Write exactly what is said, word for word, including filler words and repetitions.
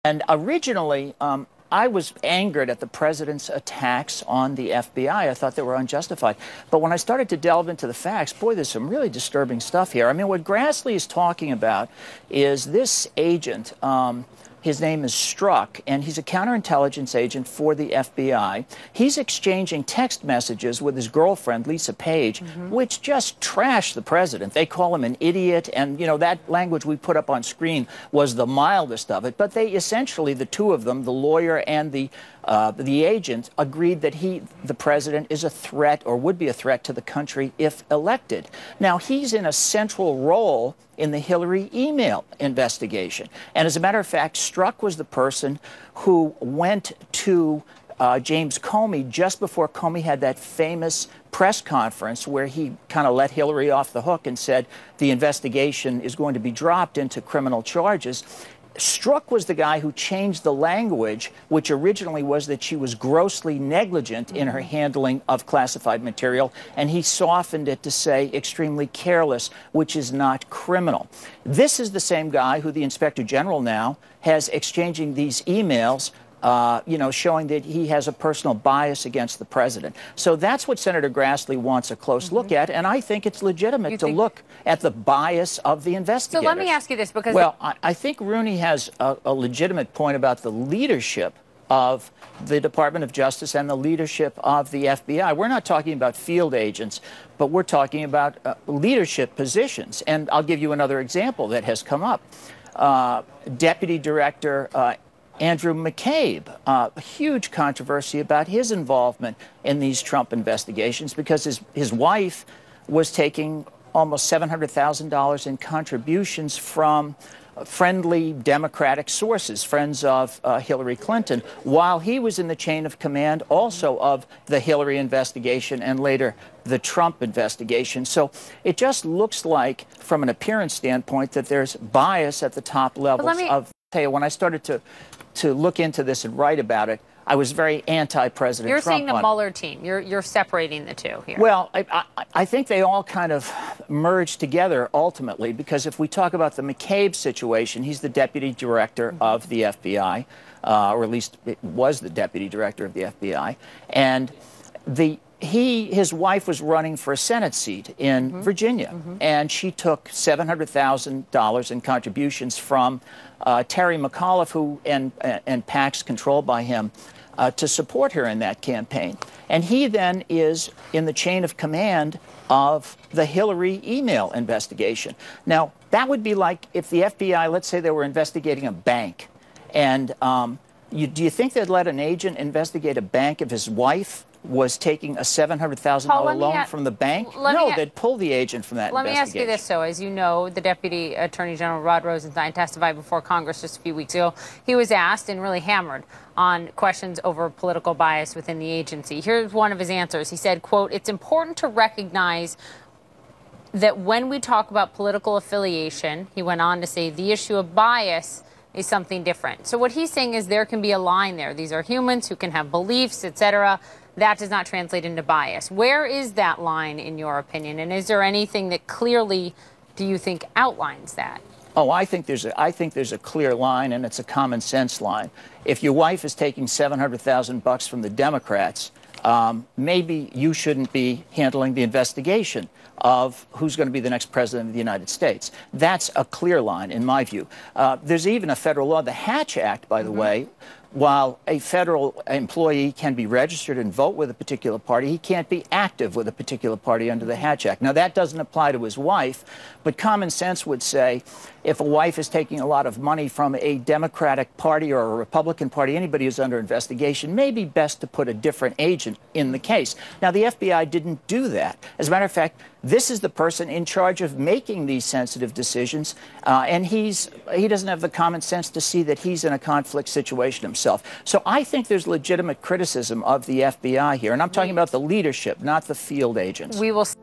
And originally, um, I was angered at the president's attacks on the F B I. I thought they were unjustified. But when I started to delve into the facts, boy, there's some really disturbing stuff here. I mean, what Grassley is talking about is this agent, um, his name is Strzok, and he's a counterintelligence agent for the F B I. He's exchanging text messages with his girlfriend, Lisa Page, mm-hmm. which just trash the president. They call him an idiot, and, you know, that language we put up on screen was the mildest of it. But they essentially, the two of them, the lawyer and the Uh, the agent, agreed that he, the president, is a threat or would be a threat to the country if elected. Now, he's in a central role in the Hillary email investigation. And as a matter of fact, Strzok was the person who went to uh, James Comey just before Comey had that famous press conference where he kind of let Hillary off the hook and said the investigation is going to be dropped into criminal charges. Strzok was the guy who changed the language, which originally was that she was grossly negligent in her handling of classified material, and he softened it to say extremely careless, which is not criminal. This is the same guy who the Inspector General now has exchanging these emails Uh, you know, showing that he has a personal bias against the president. So that's what Senator Grassley wants a close mm-hmm. look at, and I think it's legitimate you to look at the bias of the investigators. So let me ask you this, because... Well, I, I think Rooney has a, a legitimate point about the leadership of the Department of Justice and the leadership of the F B I. We're not talking about field agents, but we're talking about uh, leadership positions. And I'll give you another example that has come up. Uh, Deputy Director uh, Andrew McCabe, uh, a huge controversy about his involvement in these Trump investigations because his, his wife was taking almost seven hundred thousand dollars in contributions from friendly Democratic sources, friends of uh, Hillary Clinton, while he was in the chain of command also of the Hillary investigation and later the Trump investigation. So it just looks like, from an appearance standpoint, that there's bias at the top levels me... of... Tell you, when I started to, to look into this and write about it, I was very anti-President You're Trump. You're saying the Mueller team. You're, you're separating the two here. Well, I, I, I think they all kind of merge together ultimately, because if we talk about the McCabe situation, he's the deputy director mm-hmm. of the F B I, uh, or at least it was the deputy director of the F B I. And the... He, his wife was running for a Senate seat in mm-hmm. Virginia, mm-hmm. and she took seven hundred thousand dollars in contributions from uh, Terry McAuliffe, who and and PACs controlled by him, uh, to support her in that campaign. And he then is in the chain of command of the Hillary email investigation. Now, that would be like if the F B I, let's say they were investigating a bank, and um, you, do you think they'd let an agent investigate a bank if his wife was taking a seven hundred thousand dollar loan from the bank? No, they'd pull the agent from that Let me ask you this, so as you know, the Deputy Attorney General Rod Rosenstein testified before Congress just a few weeks ago. He was asked and really hammered on questions over political bias within the agency. Here's one of his answers. He said, quote, "It's important to recognize that when we talk about political affiliation," he went on to say, "the issue of bias is something different." So what he's saying is there can be a line there. These are humans who can have beliefs, et cetera. That does not translate into bias. Where is that line, in your opinion? And is there anything that clearly, do you think, outlines that? Oh, I think there's a, I think there's a clear line, and it's a common sense line. If your wife is taking seven hundred thousand bucks from the Democrats, um, maybe you shouldn't be handling the investigation of who's going to be the next president of the United States. That's a clear line, in my view. Uh, there's even a federal law, the Hatch Act, by the mm-hmm. way. While a federal employee can be registered and vote with a particular party, he can't be active with a particular party under the Hatch Act. Now, that doesn't apply to his wife, but common sense would say if a wife is taking a lot of money from a Democratic Party or a Republican Party, anybody who's under investigation, may be best to put a different agent in the case. Now, the F B I didn't do that. As a matter of fact, this is the person in charge of making these sensitive decisions, uh, and he's he doesn't have the common sense to see that he's in a conflict situation himself. So I think there's legitimate criticism of the F B I here, and I'm talking about the leadership, not the field agents. We will